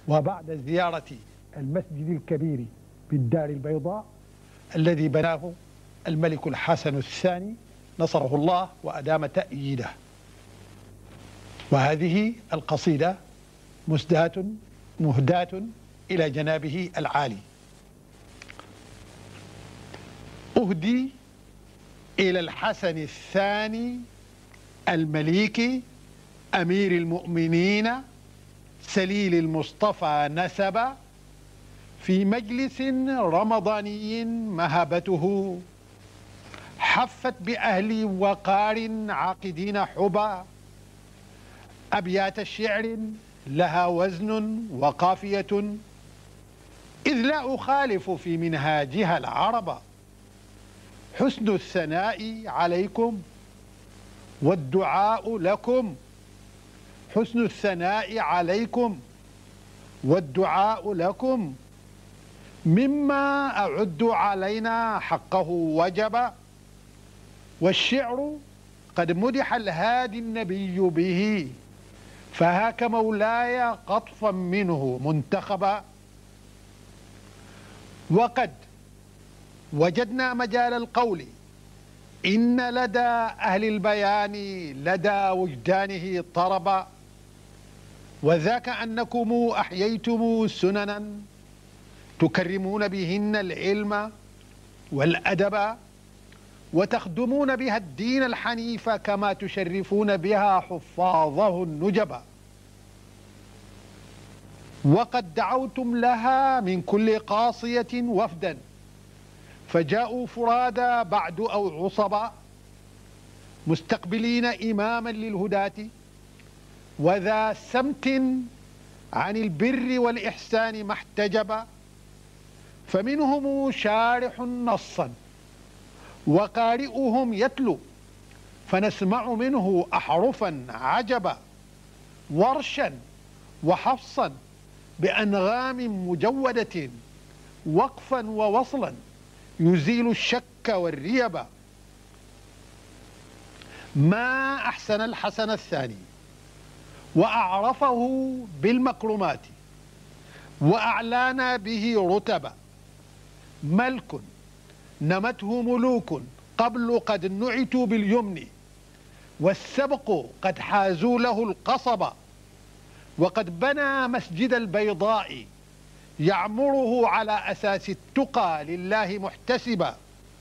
وبعد زيارة المسجد الكبير بالدار البيضاء الذي بناه الملك الحسن الثاني نصره الله وأدام تأييده. وهذه القصيدة مهداة إلى جنابه العالي. أهدي إلى الحسن الثاني المليك أمير المؤمنين سليل المصطفى نسبا في مجلس رمضاني مهبته حفت بأهل وقار عاقدين حبا أبيات الشعر لها وزن وقافية إذ لا أخالف في منهاجها العرب حسن الثناء عليكم والدعاء لكم حسن الثناء عليكم والدعاء لكم مما أعد علينا حقه وجبا والشعر قد مدح الهادي النبي به فهاك مولاي قطفا منه منتخبا وقد وجدنا مجال القول إن لدى أهل البيان لدى وجدانه طربا وذاك أنكم أحييتم سننا تكرمون بهن العلم والأدب وتخدمون بها الدين الحنيف كما تشرفون بها حفاظه النجبا وقد دعوتم لها من كل قاصية وفدا فجاءوا فرادا بعد أو عصبا مستقبلين إماما للهداة وذا سمت عن البر والإحسان ما احتجبا فمنهم شارح نصا وقارئهم يتلو فنسمع منه أحرفا عجبا ورشا وحفصا بأنغام مجودة وقفا ووصلا يزيل الشك والريبة ما أحسن الحسن الثاني وأعرفه بالمكرمات وأعلان به رتبا ملك نمته ملوك قبل قد نعتوا باليمن والسبق قد حازوا له القصب وقد بنى مسجد البيضاء يعمره على أساس التقى لله محتسبا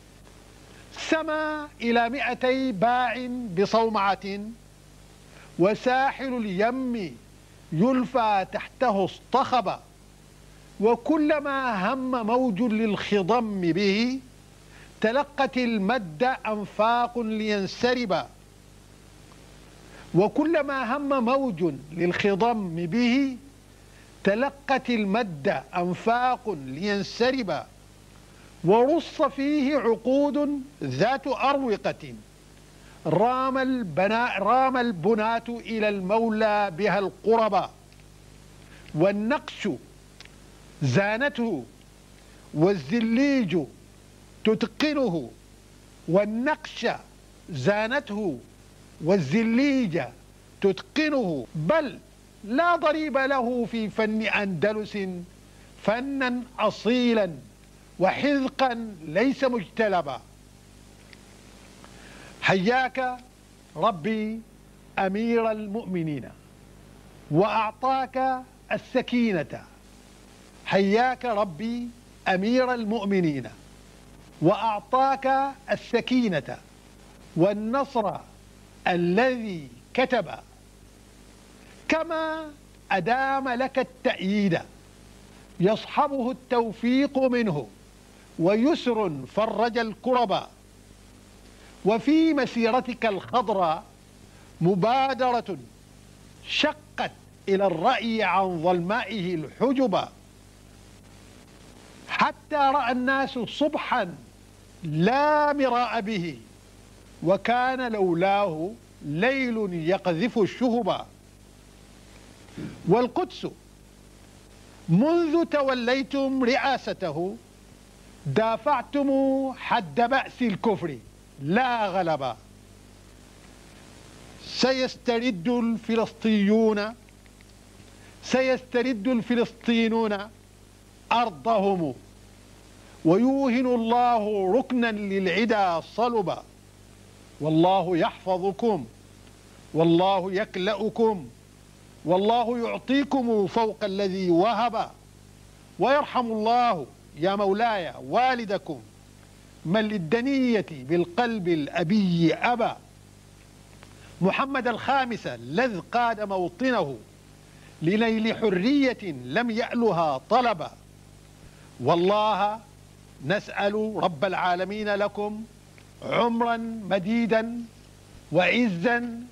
سما إلى 200 باع بصومعة وساحل اليم يلفى تحته اصطخبا وكلما هم موج للخضم به تلقت المد أنفاق لينسربا وكلما هم موج للخضم به تلقت المد أنفاق لينسربا ورص فيه عقود ذات أروقة رام البناة إلى المولى بها القربا والنقش زانته والزليج تتقنه والنقش زانته والزليج تتقنه بل لا ضريب له في فن أندلس فنا أصيلا وحذقا ليس مجتلبا حياك ربي أمير المؤمنين وأعطاك السكينة حياك ربي أمير المؤمنين وأعطاك السكينة والنصر الذي كتب كما أدام لك التأييد يصحبه التوفيق منه ويسر فرج الكربا وفي مسيرتك الخضراء مبادرة شقت إلى الرأي عن ظلمائه الحجبا حتى رأى الناس صبحا لا مراء به وكان لولاه ليل يقذف الشهبا والقدس منذ توليتم رئاسته دافعتم حد بأس الكفر لا غلبا سيسترد الفلسطينيون سيسترد الفلسطينيون أرضهم ويوهن الله ركنا للعدا صلبا، والله يحفظكم والله يكلأكم والله يعطيكم فوق الذي وهب، ويرحم الله يا مولاي والدكم من للدنية بالقلب الأبي أبى، محمد الخامس الذي قاد موطنه لنيل حرية لم يألها طلبا، والله نسأل رب العالمين لكم عمرا مديدا وعزا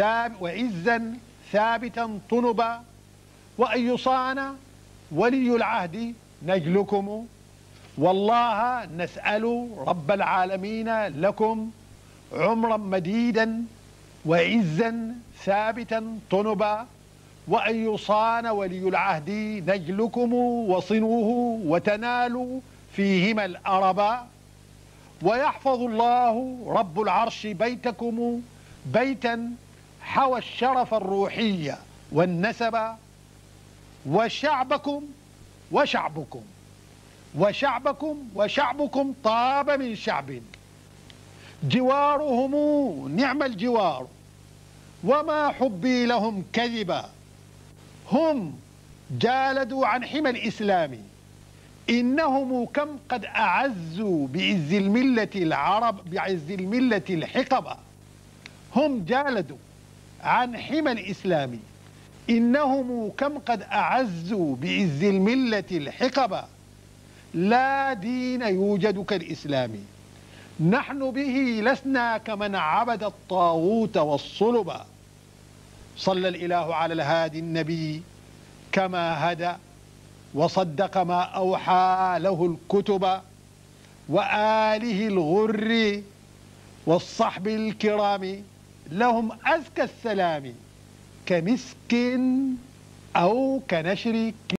ثابتا طنبا، وأن يصان ولي العهد نجلكم، والله نسأل رب العالمين لكم عمرا مديدا وعزا ثابتا طنبا، وأن يصان ولي العهد نجلكم وصنوه وتنالوا فيهما الأربا، ويحفظ الله رب العرش بيتكم بيتا حوى الشرف الروحي والنسب، وشعبكم طاب من شعب، جوارهم نعم الجوار وما حبي لهم كذبا، هم جالدوا عن حمى الإسلام إنهم كم قد أعزوا بعز الملة الحقبة، هم جالدوا عن حمى الإسلام إنهم كم قد أعزوا بعز الملة الحقبة، لا دين يوجد كالإسلام نحن به لسنا كمن عبد الطاغوت والصلب، صلى الإله على الهادي النبي كما هدى وصدق ما أوحى له الكتب، وآله الغر والصحب الكرام لهم أزكى السلام كمسك أو كنشر